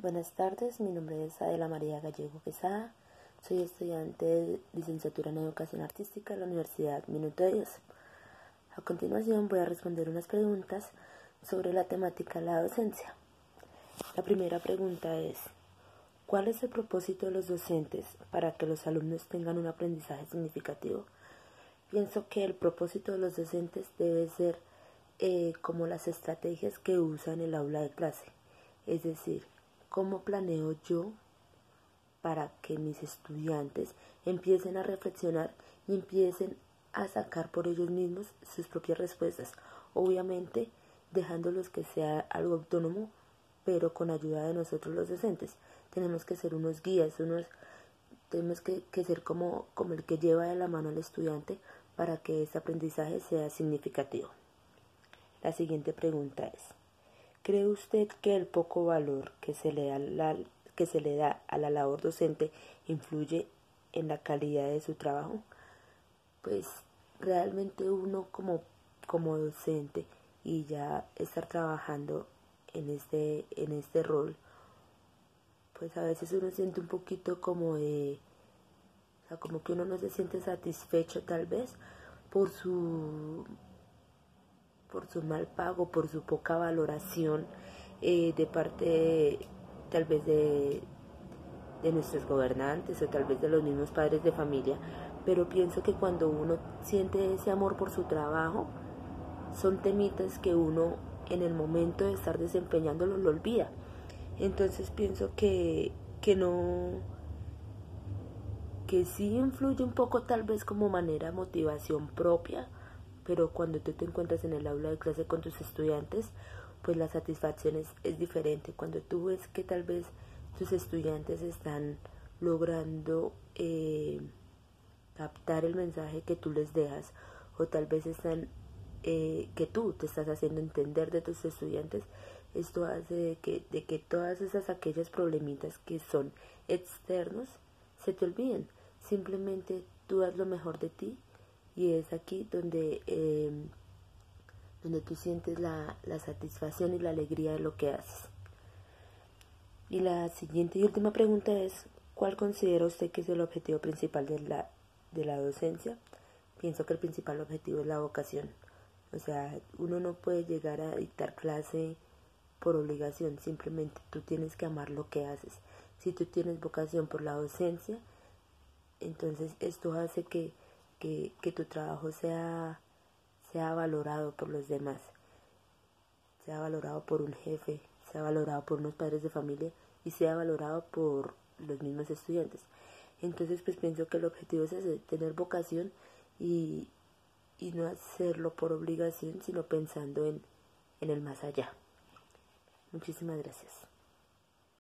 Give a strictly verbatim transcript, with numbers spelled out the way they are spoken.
Buenas tardes, mi nombre es Adela María Gallego Quesada, soy estudiante de licenciatura en Educación Artística en la Universidad Minuto de Dios. A continuación voy a responder unas preguntas sobre la temática de la docencia. La primera pregunta es, ¿cuál es el propósito de los docentes para que los alumnos tengan un aprendizaje significativo? Pienso que el propósito de los docentes debe ser eh, como las estrategias que usan en el aula de clase, es decir, ¿cómo planeo yo para que mis estudiantes empiecen a reflexionar y empiecen a sacar por ellos mismos sus propias respuestas? Obviamente dejándolos que sea algo autónomo, pero con ayuda de nosotros los docentes. Tenemos que ser unos guías, unos, tenemos que, que ser como, como el que lleva de la mano al estudiante para que ese aprendizaje sea significativo. La siguiente pregunta es, ¿cree usted que el poco valor que se le da, la, que se le da a la labor docente influye en la calidad de su trabajo? Pues realmente uno como, como docente y ya estar trabajando en este, en este rol, pues a veces uno siente un poquito como de, o sea, como que uno no se siente satisfecho tal vez por su por su mal pago, por su poca valoración eh, de parte de, tal vez de, de nuestros gobernantes o tal vez de los mismos padres de familia, pero pienso que cuando uno siente ese amor por su trabajo, son temitas que uno en el momento de estar desempeñándolo lo olvida. Entonces pienso que, que no, que sí influye un poco tal vez como manera de motivación propia, pero cuando tú te encuentras en el aula de clase con tus estudiantes, pues la satisfacción es, es diferente. Cuando tú ves que tal vez tus estudiantes están logrando eh, captar el mensaje que tú les dejas, o tal vez están eh, que tú te estás haciendo entender de tus estudiantes, esto hace de que, de que todas esas aquellas problemitas que son externos se te olviden. Simplemente tú das lo mejor de ti y es aquí donde, eh, donde tú sientes la, la satisfacción y la alegría de lo que haces. Y la siguiente y última pregunta es, ¿cuál considera usted que es el objetivo principal de la, de la docencia? Pienso que el principal objetivo es la vocación. O sea, uno no puede llegar a dictar clase por obligación, simplemente tú tienes que amar lo que haces. Si tú tienes vocación por la docencia, entonces esto hace que Que, que tu trabajo sea, sea valorado por los demás, sea valorado por un jefe, sea valorado por unos padres de familia y sea valorado por los mismos estudiantes. Entonces pues pienso que el objetivo es ese, tener vocación y, y no hacerlo por obligación, sino pensando en, en el más allá. Muchísimas gracias.